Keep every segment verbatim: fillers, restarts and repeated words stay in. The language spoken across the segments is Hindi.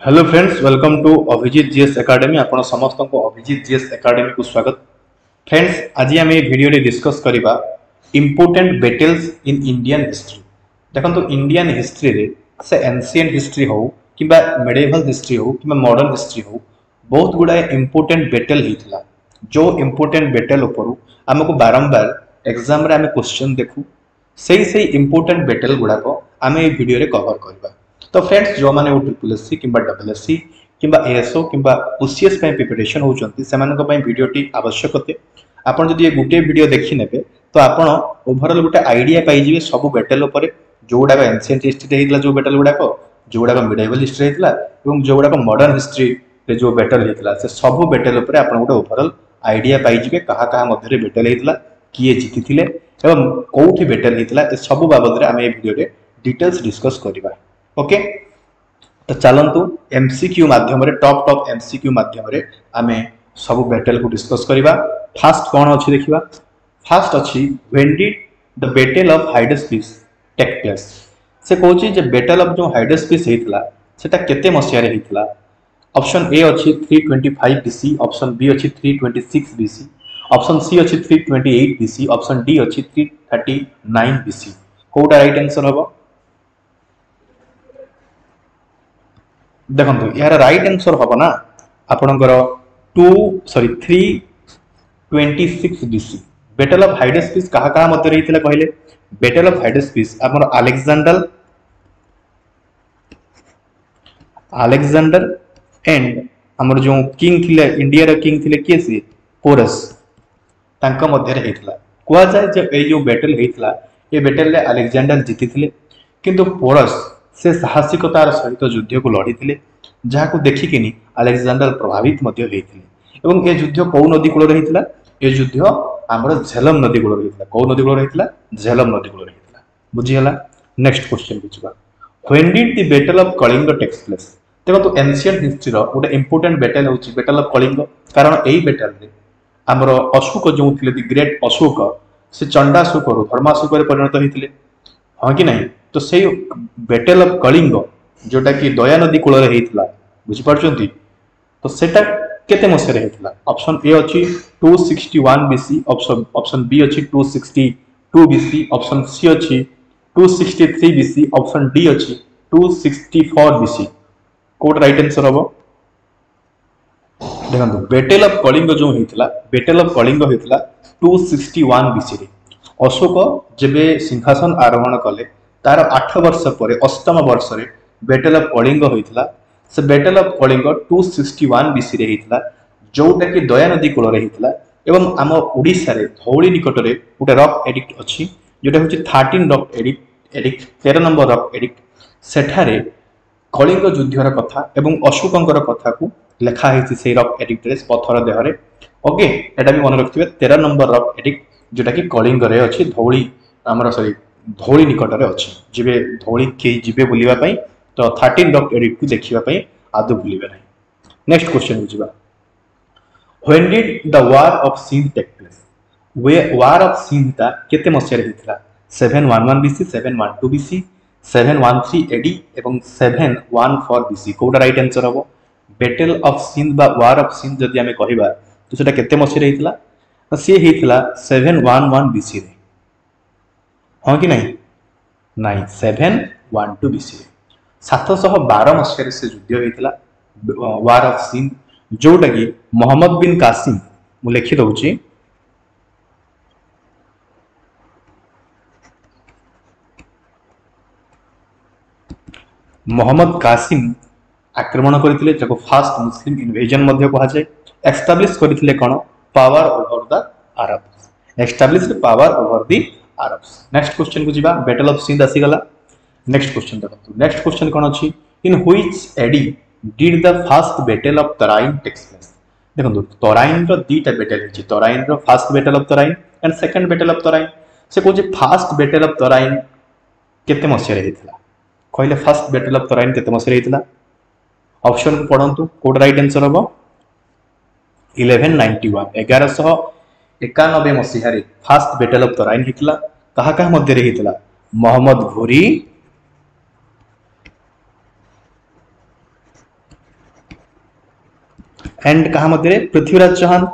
Hello friends, welcome to Abhijit GS academy. आपण समस्त को अभिजीत जीएस एकेडमी को स्वागत। फ्रेंड्स, आज आम भिडियो डिस्कस करबा important battles in Indian history. देखो इंडियन हिस्ट्री रे से एंशिएंट हिस्ट्री हो कि मेडिवल हिस्ट्री हो कि मॉडर्न हिस्ट्री हो, बहुत गुड़ा इंपोर्टेंट बैटल होता जो इंपोर्टेंट बैटल उपर आमको बारंबार एग्जाम रे आम क्वेश्चन देखू से से इंपोर्टेंट बैटल गुड़ाक आम ये भिडियो रे कवर करबा। तो फ्रेंड्स, जो मैंने ट्रिपल एस सी कि डबल एस सी कि एएसओ कि ओसीएस प्रिपरेशन होती से भिडियोटी आवश्यक थे। आपड़ जब ये गोटे वीडियो देखी ने तो आपड़ ओभरऑल गोटे आइडिया पाइबे सब बैटल उपर जो गुड़ाक एंशिएंट हिस्ट्री जो बैटल गुड़ाक जो गुड़ाक मिडिवल हिस्ट्री होता है जो गुड़ाक मॉडर्न हिस्ट्री जो बैटल होता से सब बैटल उपर आप गोटे ओभरऑल आइडिया पाइबे क्या क्या मध्य बैटल होता किए जीति एवं कौटी बैटल होता सब बाबद आम ये भिडियो डिटेल्स डिस्कस करवा। ओके, तो चलतु एमसीक्यू माध्यम टॉप टॉप एमसीक्यू माध्यम आम सब बैटल को डिस्कस करवा। फास्ट कौन अच्छी देखा, फास्ट अच्छी when did the battle of Hydaspes take place. से कहूँ बैटल ऑफ जो हाइडेस्पिस होता सेटा केते मसीह होता। ऑप्शन ए अच्छी three twenty five BC, option B अच्छी three twenty six BC, option C अच्छी three twenty eight BC, option D अच्छी थ्री थर्टी नाइन बीसी। कोटा राइट आंसर हम? देखो यार राइट आंसर हम ना आपणकर two sorry three twenty six BC. Battle of Hydaspes कहा कहा मध्य होता कहले? बैटल ऑफ हाइडेस्पिस आमर अलेक्जेंडर अलेक्जेंडर एंड आमर जो किंग थिले इंडिया रे किंग थिले किए सी पोरस तांका मध्य होता। कह जाए जे ए जो बैटल होता ये बैटल रे अलेक्जेंडर जीति थिले, किंतु पोरस से साहसिकतार सहित युद्ध को लड़ी जहाँ देखिकी अलेक्जेंडर प्रभावित होते। ये युद्ध कौ नदी कूल होता? ये युद्ध आमर झेलम नदी कूल होता। कौ नदी कूल होता? झेलम नदी कूल होता। बुझीगला? नेक्स्ट क्वेश्चन बुझा, when did the battle of Kalinga takes place. देखो तो एंशिएंट हिस्ट्री गोटे इंपोर्टेंट बैटल होची बैटल ऑफ कलिंग। कारण यही बैटल रे आमर अशोक जो थे दि ग्रेट अशोक से चंडाशोक धर्माशोक परिणत होते, हाँ कि नहीं? तो से बैटल ऑफ कलिंग जोटा कि दया नदी कूल होता, बुझीपार्टी? तो सेटा केते मसीह होता? ऑप्शन ए अच्छी two sixty one BC, option option B अच्छी two sixty two BC, option C अच्छी two sixty three BC, option D अच्छी टू सिक्सटी फोर बीसी। कोड राइट आंसर हम? देखो बैटल ऑफ कलिंग जो होता बैटल ऑफ कलिंग होता टू सिक्सटी वन बीसी रे। अशोक जेबे सिंहासन आरोहण कले तार आठ वर्ष पर अष्टम वर्ष रे बैटल ऑफ कलिंग होता। से battle of Kalinga two sixty one BC रे होता जोटा कि दया नदी कूल होता। एवं आम ओडिशा रे धौली निकट में गोटे रॉक एडिक्ट अच्छी जोटा हूँ थर्टीन रॉक एडिक्ट एडिक्ट तेरह नंबर रॉक एडिक्ट। सेठारे कलिंग युद्धर कथा एवं अशोकंकर कथा को लिखाई से रॉक एडिक्ट रे पत्थर देहरे। ओके, एटा भी मन रखिए तेरह नंबर रॉक एडिक्ट जोटा कि कलिंग रे अच्छी धौली आमर सॉरी धौली निकट में अच्छी। जीवे धौली कई जीवे बुलवा तो थर्टीन रॉक एडिक्ट को देखापी आदौ भूलिबे नहीं। नेक्स्ट क्वेश्चन बुझा, when did the war of Sindh take place. वे वार ऑफ सिंध ता केते मसीह होता? Seven one one BC, seven one two BC, seven one three AD एवं सेवन वन फोर बीसी। कोटा राइट आंसर हम? बैटल ऑफ सिंध बा वार ऑफ सिंध जदि आमे कहिबा तो सेटा केते मसीह होता? सी होता सेवन वन वन बीसी रे, हाँ कि नहीं? नहीं, सेवन वन टू बीसी रे। सात सौ बारह मसीह से युद्ध होता वार ऑफ सिंध जोटा कि मोहम्मद बिन कासिम मु लिखि दउची मोहम्मद कासिम आक्रमण करथिले जको फास्ट मुस्लिम इन्वेजन मध्य कहा जाए। एस्टाब्लिश करथिले कोन? Power over the Arabs. Establish power over the Arabs. Next question को जीवा, बैटल ऑफ सिंध आसी गला। नेक्स्ट क्वेश्चन देखो, नेक्स्ट क्वेश्चन कौन अच्छी, in which AD did the first battle of Tarain takes place. देखो तराइन रो दीटा बैटल होची, तराइन रो first battle of Tarain and second battle of Tarain. से कहूँ फर्स्ट बैटल ऑफ तराइन केते मसीह होता कहले? फर्स्ट बैटल ऑफ तराइन केते मसीह होता? ऑप्शन को पढ़ंतु, कोड राइट आंसर हम इलेवन नाइंटी वन ग्यारह सौ इक्यानवे मसीह फर्स्ट बैटल ऑफ तराइन होता। कहा कहा मध्य होता? मोहम्मद घोरी एंड कहा मध्य पृथ्वीराज चौहान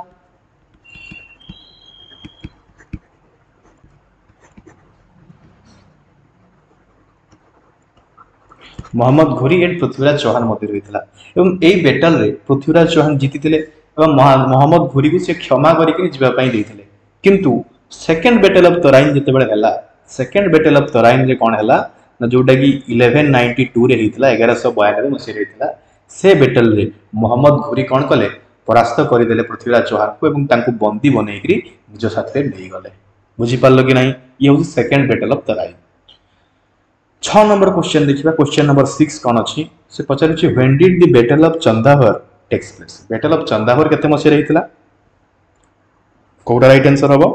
मोहम्मद घोरी एंड पृथ्वीराज चौहान मध्य होता एवं यही बैटल रे पृथ्वीराज चौहान जीति मोहम्मद घोरी को से क्षमा करके किंतु सेकेंड बैटल ऑफ तराइन जिते बड़े सेकेंड बैटल ऑफ तराइन रे कौन है ना जोटा कि इलेवेन नाइंटी टू रे होता एगार सौ बयानबे मसीह होता से बैटल रे मोहम्मद घोरी कौन कले परास्त करदे पृथ्वीराज चौहान को एवं तांको बंदी बनईकरी निज साथ नहीं गले बुझीपार कि ना ये हूँ सेकेंड बैटल ऑफ तराइन छह नंबर क्वेश्चन देखिए क्वेश्चन नंबर सिक्स कौन अच्छी से पचार when did the battle of Chandawar takes place battle of Chandawar केते मसीह होता कोटा राइट आंसर हम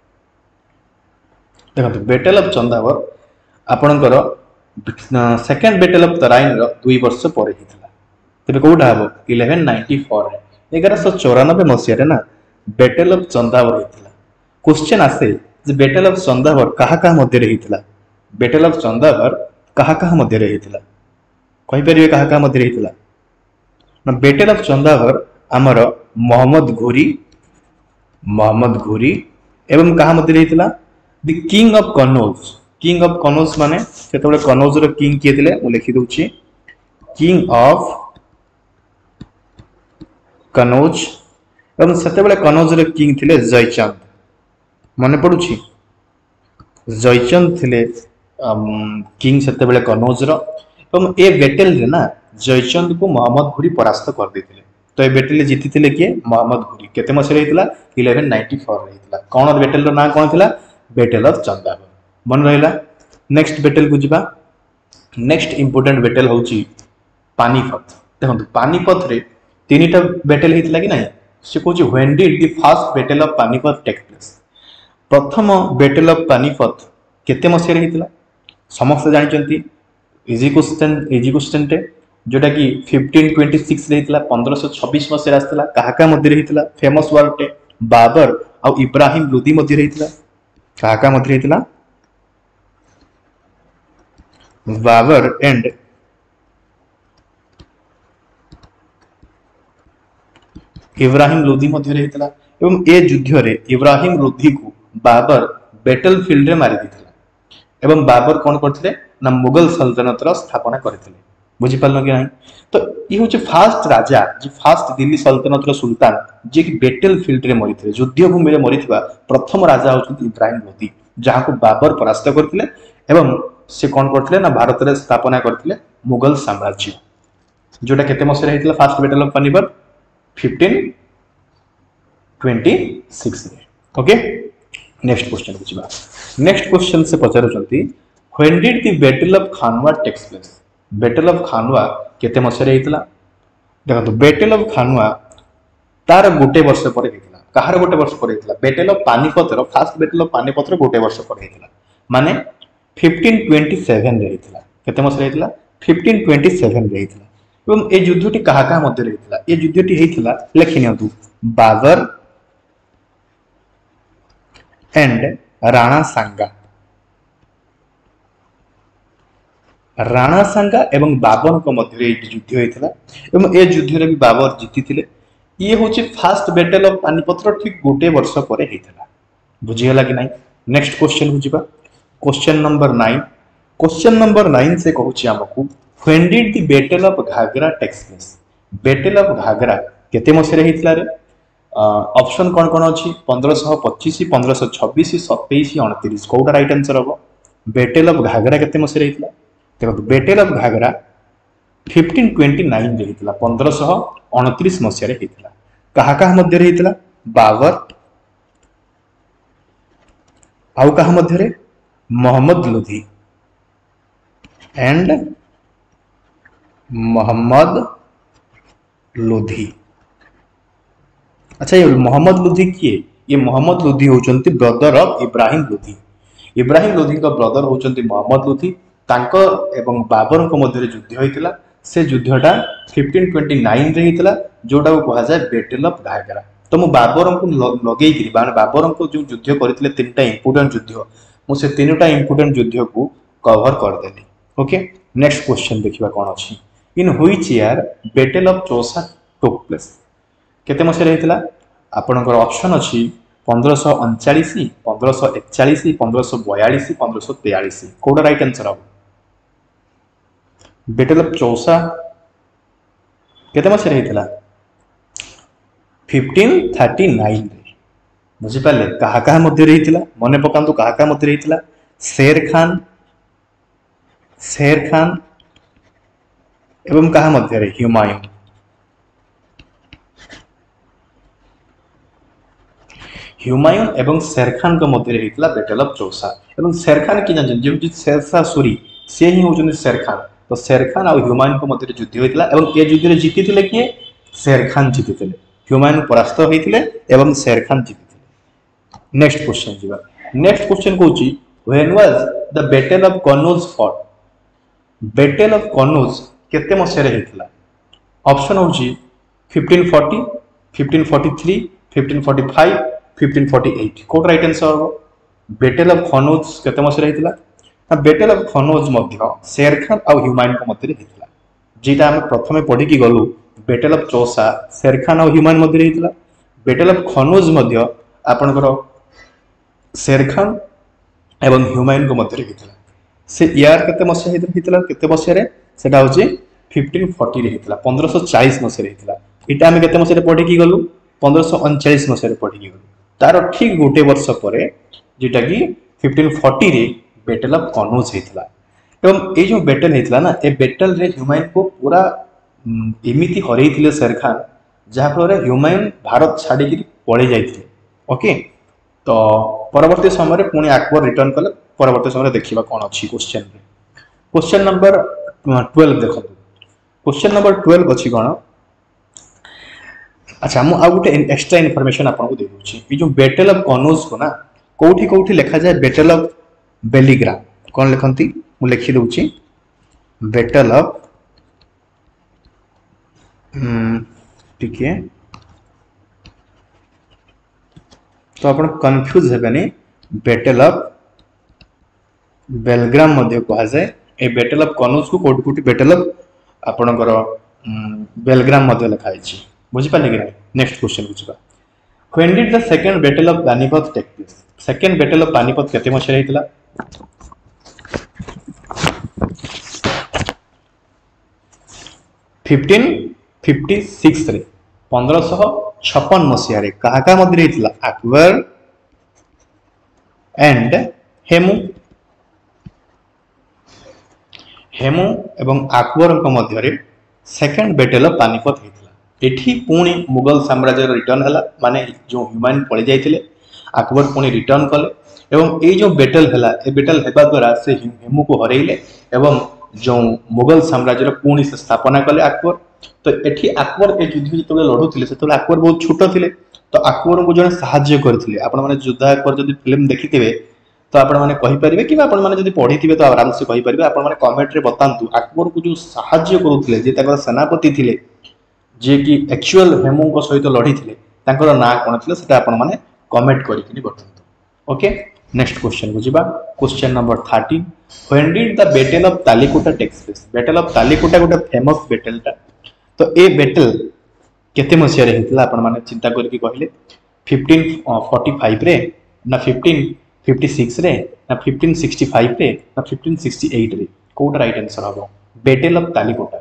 देखो बैटल ऑफ चंदावर आपणकर सेकेंड बैटल ऑफ तराइन दुई वर्ष पर होता तेज कौटा हम इलेवेन नाइंटी फोर एगार सौ चौरानबे मसीह ना बैटल ऑफ चंदावर होता क्वेश्चन आसे बैटल ऑफ चंदावर क्या क्या मध्य होता बैटल ऑफ चंदावर कहा कहा मध्य होता कहीपर क्या क्या मध्य होता ना बैटल ऑफ चंदावर आमर मोहम्मद घोरी मोहम्मद घोरी एवं कहा मध्य होता the king of Kannauj king of Kannauj माने सेतबेले कनौज रो किंग किए थिले मु लिखि दउची किंग ऑफ कनौज एवं सेतबेले कनौज रो किंग थिले जयचंद मने पडुची जयचंद थिले किंग सेतबेले कनौज रो एवं ए बैटल रे ना जयचंद को मोहम्मद घोरी परास्त कर देथिले तो ए बैटल जीति थिले किए मोहम्मद घोरी केते मसे रहितला इलेवेन नाइंटी फोर रहितला कोन बैटल रो ना कोन थिला बैटल ऑफ चंदावर मन रहिला नेक्स्ट बैटल को जिबा नेक्स्ट इंपोर्टेंट बैटल होची पानीपत देखो पानीपत रे तीनटा बैटल हेतला कि नाही से कोची when did the first battle of Panipat take place प्रथम बैटल ऑफ पानीपत केते मसे रहितला समस्त जानिचंती इजी क्वेश्चन इजी क्वेश्चन टे जोटा कि फिफ्टीन ट्वेंटी सिक्स रहितला पंद्रह सौ छब्बीस मसे आस्तला काहा का मध्य रहितला फेमस वर्ड टे बाबर और इब्राहिम लोदी मध्य रहितला काहा का मध्य रहितला बाबर एंड इब्राहिम लोदी मध्य रहितला एवं ए युद्ध रे इब्राहिम लोदी को बाबर बैटल फील्ड रे मारी दिथला एवं बाबर कौन करथिले ना मुगल सल्तनत रो स्थापना करथिले बुझी पालनो कि नाही तो ई होचे फास्ट राजा जे फास्ट दिल्ली सल्तनत रो सुल्तान जे कि बैटल फील्ड रे मरिथिले युद्ध भूमि रे मरिथिबा प्रथम राजा होचंती इब्राहिम लोदी जहा को बाबर परास्त करथिले एवं से कौन करथिले ना भारत रे स्थापना करथिले मुगल साम्राज्य जोटा केते मसे रहितला first battle of Panipat fifteen twenty six रे ओके नेक्स्ट क्वेश्चन बुझिबा नेक्स्ट क्वेश्चन से पचारुचंती when did the battle of Khanwa takes place battle of Khanwa केते मसे रहितला देखो बैटल ऑफ खानवा तार गोटे वर्ष पर हेतला कहार गोटे वर्ष पर हेतला बैटल ऑफ पानीपत रो फास्ट बैटल ऑफ पानीपत रो गोटे वर्ष पर हेतला माने फिफ्टीन ट्वेंटी सेवन रे हेतला केते मसे रहितला फिफ्टीन ट्वेंटी सेवन रे हेतला एवं ए युद्धटी कहा कहा मध्य रहितला ए युद्धटी हेतला लेखि नियंतु बाबर एंड राणा सांगा राणा सांगा एवं बाबर को मध्य युद्ध होता एवं ए युद्ध रे भी बाबर जीति थिले ये होचे फास्ट बैटल ऑफ पानीपत रो ठीक गोटे वर्ष परे हेतला बुझियला कि नाही नेक्स्ट क्वेश्चन बुझिबा question number nine question number nine से कहूची हमकु when did the battle of Ghaghra takes place battle of Ghaghra केते मसे रे हेतला रे ऑप्शन कौन कौन अच्छी पंद्रह सौ पच्चीस पंद्रह सौ छब्बीस सतैश अणतीस कौटा राइट आंसर हम बैटल ऑफ घाघरा केते मसे रहितला देखो battle of Ghaghra fifteen twenty nine रे हेतला पंद्रह सौ अणतीस मसिया रे हेतला कहा कहा मध्य रे हेतला बाबर आउ कहा मध्य रे मोहम्मद लोधी एंड मोहम्मद लोधी अच्छा ये मोहम्मद लोधी किए ये मोहम्मद लोधी होचंती ब्रदर ऑफ इब्राहिम लोधी इब्राहिम लोधी का ब्रदर होचंती मोहम्मद लोधी तांको एवं बाबर को मध्य युद्ध होइतिला से युद्धटा फिफ्टीन ट्वेंटी नाइन रे होइतिला जोटा को कहा जाय बैटल ऑफ घाघरा तो मु बाबर को लगेई कि माने बाबर को जो युद्ध करथिले तीनटा इंपोर्टेंट युद्ध मु से तीनटा इंपोर्टेंट युद्ध को कवर कर देली ओके नेक्स्ट क्वेश्चन देखिबा कोन अछि in which year battle of Chausa took place केते मसिया रहितला आपनकर ऑप्शन अछि पंद्रह सौ उनचास पंद्रह सौ इकचालीस पंद्रह सौ बयालीस पंद्रह सौ तैंतालीस कोड राइट आंसर हम बैटल ऑफ चौसा केते मसिया रहितला पंद्रह सौ उनतालीस रे बुझि पाले कहा कहा मध्य रहितला मने पकांतु कहा कहा मध्य रहितला शेर खान शेर खान एवं कहा मध्य रे हुमायूं हुमायूं एवं शेर खान को मध्य रहितला बैटल ऑफ चौसा एवं शेर खान कि जान जे शेरशाह सूरी से ही होजन शेर खान तो शेर खान और हुमायूं को मध्य युद्ध होइतला एवं ए युद्ध रे जीतिथिले किए शेर खान जीतिथिले हुमायूं परास्त होइथिले एवं शेर खान जीतिथिले नेक्स्ट क्वेश्चन जीवा नेक्स्ट क्वेश्चन कोची when was the battle of Kannauj fought battle of Kannauj केते मसिया रे हेतिला ऑप्शन होची पंद्रह सौ चालीस पंद्रह सौ तैंतालीस पंद्रह सौ पैंतालीस पंद्रह सौ अड़तालीस कोड राइट आंसर हो बैटल ऑफ कन्नौज केते मसिया रे हेतिला ना बैटल ऑफ कन्नौज मध्य शेर खान और हुमायूं को मध्य रे हेतिला जेटा हम प्रथमे पढी की गलु बैटल ऑफ चौसा शेर खान और हुमायूं मध्य रे हेतिला बैटल ऑफ कन्नौज मध्य आपनकर शेर खान एवं हुमायूं को मध्य रे हेतिला से यार केते मसिया हेतिला केते मसिया रे सेटा होची पंद्रह सौ चालीस रे हेतिला पंद्रह सौ चालीस मसिया रे हेतिला इटा हम केते मसिया रे पढी की गलु पंद्रह सौ उनचास मसिया रे पढी की गलु तार ठीक गोटे वर्ष परे जेटा कि पंद्रह सौ चालीस रे बैटल ऑफ कन्नौज हेतिला एवं ए जो बैटल हेतिला ना ए बैटल रे हुमायूं को पूरा एमिति हरैथिले शेर खान जहा फल रे हुमायूं भारत छाडी कि पळे जाइथिले ओके तो परवर्ती समय रे पुणी अकबर रिटर्न कले परवर्ती समय देखिबा कोन अछि क्वेश्चन रे क्वेश्चन नंबर बारह देखो क्वेश्चन नंबर बारह अछि कोन अच्छा मु आ गुटे एक्स्ट्रा इन्फॉर्मेशन आपन को दे दूची ई जो बैटल ऑफ कन्नौज को ना कोठी कोठी लिखा जाय बैटल ऑफ बेलीग्राम कोन लिखंती मु लिखि दूची बैटल ऑफ हम ठीक है तो आपण कंफ्यूज हेबेनी बैटल ऑफ बेलग्राम मध्ये कहा जाय ए बैटल ऑफ कन्नौज को कोठी कोठी बैटल ऑफ आपनकर बेलग्राम मध्ये लिखा आइछि बुझि पाले कि नेक्स्ट क्वेश्चन बुझबा when did the second battle of Panipat take place second battle of Panipat केते मसिया हेतिला पंद्रह सौ छप्पन रे पंद्रह सौ छप्पन मसिया रे कहा का मध्य हेतिला अकबर एंड हेमू हेमू एवं अकबर को मध्य रे सेकंड बैटल ऑफ पानीपत हेतिला एठी पुणी मुगल साम्राज्य रिटर्न हला माने जो हुमायूं पळे जाइथिले अकबर पुणी रिटर्न कले एवं ए जो बैटल हला ए बैटल हेबा द्वारा से हेमू को हरैले एवं जो मुगल साम्राज्य पुणी से स्थापना कले अकबर तो एठी अकबर ए युद्ध जतबे लढुथिले सेतबे अकबर बहुत छोट थिले तो अकबर को जने सहाय्य करथिले आपण माने युद्ध अकबर जदि फिल्म देखिथिबे तो आपण माने कहि परिबे कि आपण माने जदि पढिथिबे तो आराम से कहि परिबे आपण माने कमेंट रे बतांतु अकबर को जो सहाय्य करूथिले जे ताकर सेनापति थिले जे कि एक्चुअल हेमू को सहित लढी थिले ताकर ना कोन थिले सेटा आपण माने कमेंट करिकिनी बतांतु ओके नेक्स्ट क्वेश्चन बुझिबा क्वेश्चन नंबर तेरह when did the battle of Talikota takes place battle of Talikota गोटे फेमस बैटल ता तो ए बैटल केते मसिया रे हेतला आपण माने चिंता करके कहले पंद्रह सौ पैंतालीस रे ना पंद्रह सौ छप्पन रे ना पंद्रह सौ पैंसठ रे ना पंद्रह सौ अड़सठ रे कोड राइट आंसर हबो बैटल ऑफ तालिकोटा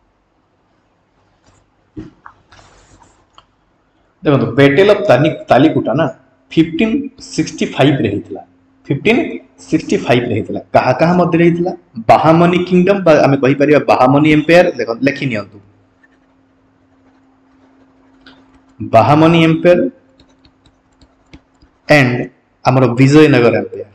देखो बैटल ऑफ तालिकोटा ना पंद्रह सौ पैंसठ रे हेतला पंद्रह सौ पैंसठ रे हेतला कहा कहा मध्य रे हेतला बाहामनी किंगडम बा हमें कहि परिबा बाहामनी एम्पायर देखो लेखि नियंतु बाहामनी एम्पायर एंड हमर विजयनगर एम्पायर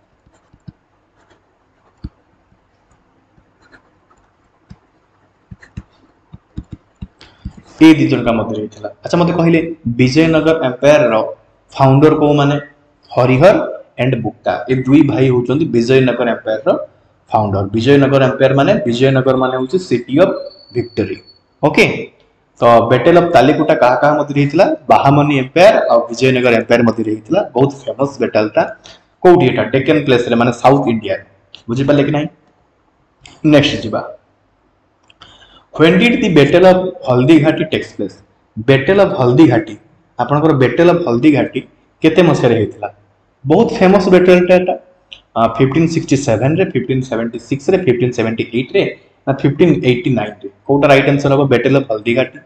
ए दी जन का मध्य हेतला अच्छा मते कहिले विजयनगर एम्पायर रो फाउंडर को माने हरिहर एंड बुक्ता ए दुई भाई होचंदी विजयनगर एम्पायर रो फाउंडर विजयनगर एम्पायर माने विजयनगर माने होची सिटी ऑफ विक्टरी ओके तो बैटल ऑफ तालिकोटा कहा कहा मध्य हेतला बाहामनी एम्पायर और विजयनगर एम्पायर मध्य हेतला बहुत फेमस बैटल था कोठी एटा टेकन प्लेस रे माने साउथ इंडिया बुझि पाले कि नहीं नेक्स्ट जिबा when did the battle of Haldighati takes place battle of Haldi Ghati आपनकर बैटल ऑफ हल्दी घाटी केते मसिया रे हेतिला बहुत फेमस बैटल टा फिफ्टीन सिक्सटी सेवन रे फिफ्टीन सेवेंटी सिक्स रे फिफ्टीन सेवेंटी एट रे ना फिफ्टीन एटी नाइन रे कोटा राइट आंसर हो बैटल ऑफ हल्दी घाटी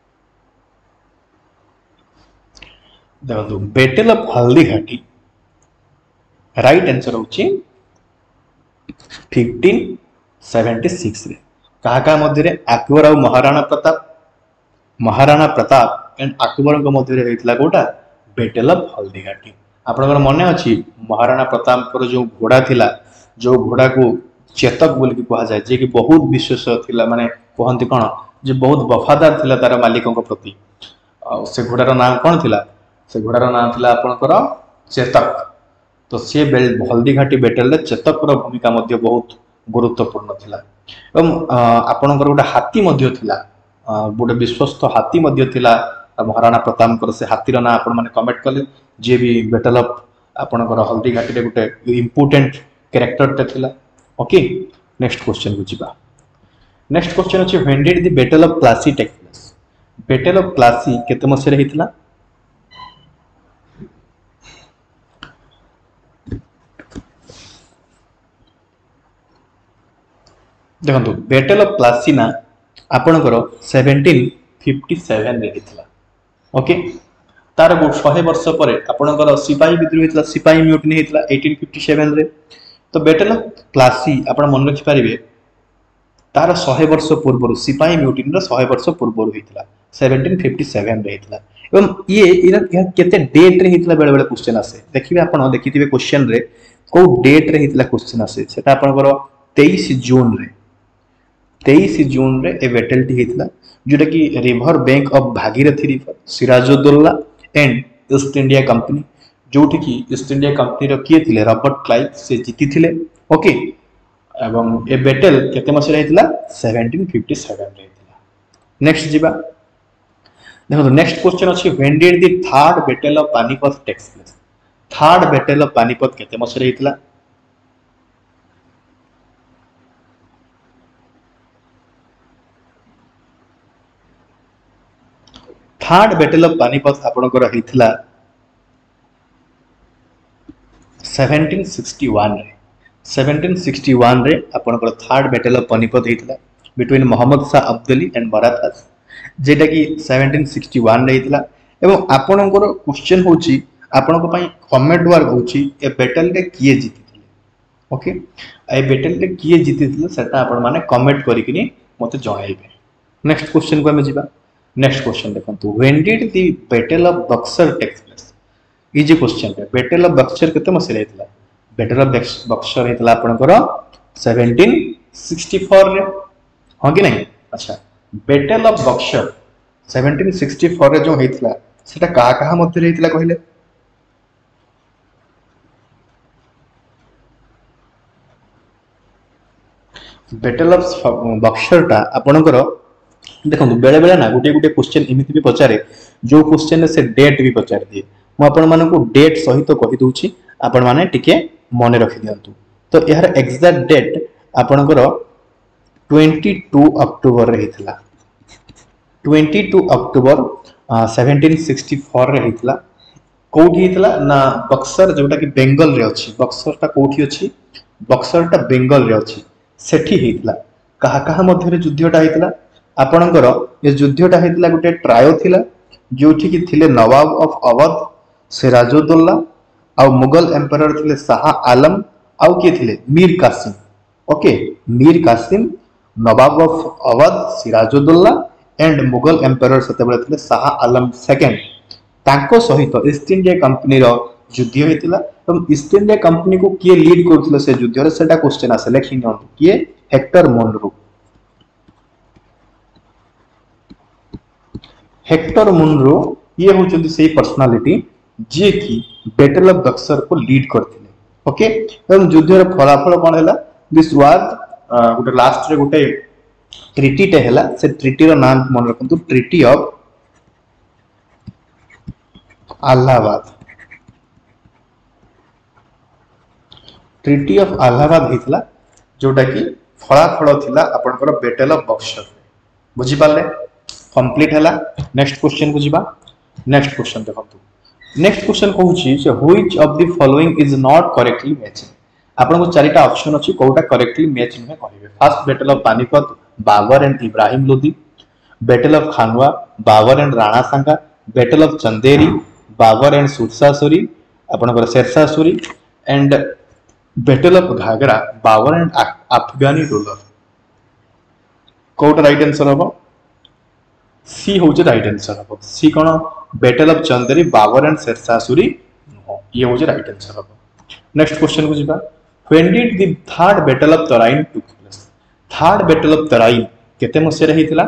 देखो battle of Haldi Ghati right answer होची फिफ्टीन सेवेंटी सिक्स रे कहा कहा मध्य रे अकबर और महाराणा प्रताप महाराणा प्रताप एंड अकबर को मध्य रे हेतिला कोटा बैटल ऑफ हल्दी घाटी आपनकर मने अछि महाराणा प्रताप पर जो घोड़ा थिला जो घोड़ा को चेतक बोल के कहा जाय जे कि बहुत विश्वास थिला माने कहंती कोन जे बहुत वफादार थिला तार मालिकों को प्रति से घोड़ार नाम कौन थिला से घोड़ार नाम थिला आपनकर चेतक तो से हल्दी घाटी बैटल रे चेतक रो भूमिका मध्य बहुत गुरुत्वपूर्ण थिला एवं आपनकर गोटे हाथी मध्य थिला गोटे विश्वस्त हाथी मध्य थिला महाराणा प्रताप से हाथीर ना आपण माने कमेंट कले जे भी बैटल ऑफ आपनकर हल्दी घाटी रे गोटे इंपोर्टेंट कैरेक्टर टे थिला ओके नेक्स्ट क्वेश्चन को जिबा नेक्स्ट क्वेश्चन अछि when did the battle of Plassey take place battle of Plassey केते मसे रे हितला देखंतु बैटल ऑफ प्लासी ना आपनकर सेवेंटीन फिफ्टी सेवन रे हितला ओके तार गो सौ वर्ष पर आपनकर सिपाही विद्रोह हितला सिपाही म्यूटनी हितला एटीन फिफ्टी सेवन रे तो बैटल ऑफ प्लासी आपण मन रखि पारिबे तार सौ वर्ष पूर्व सिपाही म्यूटनी रो सौ वर्ष पूर्व हितला सेवेंटीन फिफ्टी सेवन रे हितला एवं ये इरा केते डेट रे हितला बेले बेले क्वेश्चन आसे देखिबे आपण देखिथिबे क्वेश्चन रे को डेट रे हितला क्वेश्चन आसे सेटा आपनकर तेईस जून रे तेईस जून रे ए बैटल टी हितला जोटा कि river bank of Bhagirathi river Sirajuddaula and East India Company जोटी कि ईस्ट इंडिया कंपनी रो किए थिले रॉबर्ट क्लाइव से जीति थिले ओके एवं ए बैटल केते मसे रहितला सेवेंटीन फिफ्टी सेवन रे हितला नेक्स्ट जिबा देखो नेक्स्ट क्वेश्चन अछि when did the third battle of Panipat takes place third battle of Panipat केते मसे रहितला थर्ड बैटल ऑफ पानीपत आपनकर हितला सेवेंटीन सिक्सटी वन रे सेवेंटीन सिक्सटी वन रे आपनकर थर्ड बैटल ऑफ पानीपत हितला बिटवीन मोहम्मद शाह अब्दाली एंड मराठास जेटा कि सेवेंटीन सिक्सटी वन रे हितला एवं आपनकर क्वेश्चन होची आपनको पई कमेंट वर्क होची ए बैटल रे किए जीतिथिले ओके ए बैटल रे किए जीतिथिले सेटा आपन माने कमेंट करिकिनी मते जणाइबे नेक्स्ट क्वेश्चन को हम जिबा नेक्स्ट क्वेश्चन देखंतु when did the battle of Buxar takes place easy question है बैटल ऑफ बक्सर केते मसे रहतला बैटल ऑफ बक्सर हेतला आपनकर सेवेंटीन सिक्सटी फोर रे हां कि नहीं अच्छा battle of Buxar seventeen sixty four रे जो हेतला सेटा का का मध्य रहतला कहिले बैटल ऑफ बक्सर टा आपनकर देखो बेले बेले ना गोटे गोटे क्वेश्चन एमिति भी पचारे जो क्वेश्चन से डेट भी पचार दिए मु आपण मानकु डेट सहित कहि दूची आपण माने टिके मने रखि दियंतु तो यार एग्जैक्ट डेट आपनकर बाईस अक्टूबर रे हितला बाईस अक्टूबर सेवेंटीन सिक्सटी फोर रे हितला कोठी हितला ना बक्सर जोटा कि बेंगल रे अछि बक्सर ता कोठी अछि बक्सर ता बेंगल रे अछि सेठी हितला कहा कहा मध्य रे युद्धटा हितला आपनकर ये युद्धटा हेतला गोटे ट्रायो थिला जोठी कि थिले नवाब ऑफ अवध सिराजुद्दौला आ मुगल एम्परर थिले शाह आलम आ के थिले Mir Qasim okay Mir Qasim Nawab of Awadh Sirajuddaula and Mughal emperor सतेबेले थिले शाह आलम सेकंड तांको सहित ईस्ट इंडिया कंपनी रो युद्ध हेतिला एवं ईस्ट इंडिया कंपनी को किए लीड करथिले से युद्ध रे सेटा क्वेश्चन आसे लेखि नंतु किए हेक्टर मोनरो हेक्टर मुनरो ये होचंदी सेही पर्सनालिटी जे कि बैटल ऑफ बक्सर को लीड करथिले ओके एवं युद्ध रे फलाफल कोन हैला दिस वाज गोटे लास्ट रे गोटे ट्रीटी टे हैला से ट्रीटी रो नाम मन रखंतु treaty of Allahabad treaty of Allahabad हितला जोटा कि फलाफल थिला आपनकर बैटल ऑफ बक्सर बुझी पाले कंप्लीट हैला। नेक्स्ट क्वेश्चन को जीवा। नेक्स्ट क्वेश्चन देखंतु। नेक्स्ट क्वेश्चन कहूची जे which of the following is not correctly matching. आपन को चारिटा ऑप्शन अछि कोटा करेक्टली मैच नुहे कहबे। First battle of Panipat Babur and Ibrahim Lodi, battle of Khanwa Babur and Rana Sanga, battle of Chanderi Babur and सुरसा सूरी आपन Sher Shah Suri and battle of Ghaghra Babur and Afghani ruler. कोटा राइट आंसर हम सी होचे राइट आंसर हम सी कोन battle of Chanderi Babur and Sher Shah Suri no ये होचे राइट आंसर हम। नेक्स्ट क्वेश्चन को जीवा। When did the third battle of Tarain took place. Third battle of Tarain केते मसे रहितला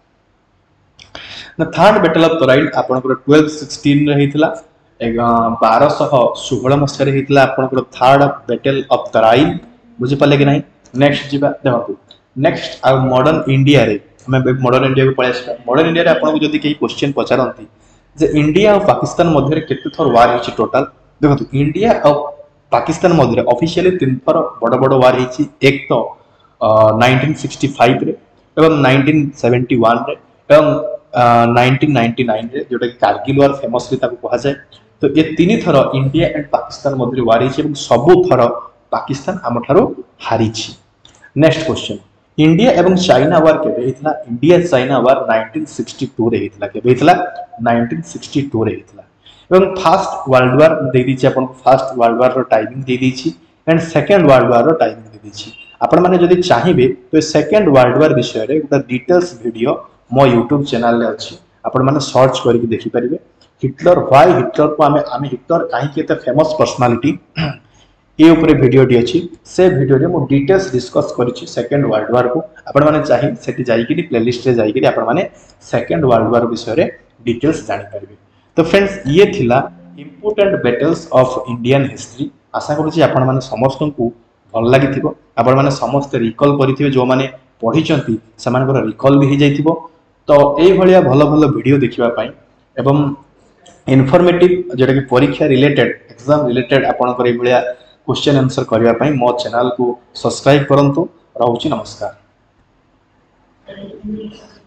ना। थर्ड बैटल ऑफ तराइन आपन को ट्वेल्व सिक्सटीन रहितला बारह सोलह मसीह रहितला आपन को थर्ड बैटल ऑफ तराइन बुझि पाले कि नहीं। नेक्स्ट जीवा देखो। नेक्स्ट आ मॉडर्न इंडिया रे हमें मॉडर्न इंडिया को पळे आसबा। मॉडर्न इंडिया रे आपन को जदी केही क्वेश्चन पचारंती जे इंडिया और पाकिस्तान मध्य केते थर वार हिची टोटल देखो। इंडिया और पाकिस्तान मध्य ऑफिशियली तीन थर बड़ बड़ वार हिची। एक तो नाइंटीन सिक्सटी फाइव रे एवं नाइंटीन सेवेंटी वन रे एवं नाइंटीन नाइंटी नाइन रे जोटा कारगिल वार फेमसली ताको कहा जाय। तो ये तीन थर इंडिया एंड पाकिस्तान मध्य वार हिची एवं सबु थर पाकिस्तान आम ठारो हारिछि। Next question. इंडिया एवं चाइना वार केबे हितला। India China war nineteen sixty two रे हितला। केबे हितला नाइंटीन सिक्सटी टू रे हितला। एवं फर्स्ट वर्ल्ड वार दे दीची आपन फर्स्ट वर्ल्ड वार रो टाइमिंग दे दीची एंड सेकंड वर्ल्ड वार रो टाइमिंग दे दीची। आपण माने जदी चाहिबे तो सेकंड वर्ल्ड वार विषय रे गोटा डिटेल्स वीडियो मो YouTube चैनल ले अछि। आपण माने सर्च करि के देखि परिबे। हिटलर व्हाई हिटलर को आमे आमे हिटलर काहे के फेमस पर्सनालिटी ए ऊपर वीडियो डी अछि। से वीडियो रे मो डिटेल्स डिस्कस करिछि सेकंड वर्ल्ड वार को। आपण माने चाहि सेठी जाई कि प्लेलिस्ट रे जाई कि आपण माने सेकंड वर्ल्ड वार विषय रे डिटेल्स जानि परिबे। तो फ्रेंड्स ये थिला important battles of Indian history. आशा करूछि आपण माने समस्त को भल लागिथिबो। आपण माने समस्त रिकॉल करिथिबे जो माने पढिचंती से मानकर रिकॉल भी हो जाइथिबो। तो एई भलिया भलो भलो वीडियो देखिबा पई एवं इन्फॉर्मेटिव जेटा कि परीक्षा रिलेटेड एग्जाम रिलेटेड आपनकर एई भलिया क्वेश्चन आंसर करिया पई मो चैनल को सब्सक्राइब करंतु। रहउछि नमस्कार।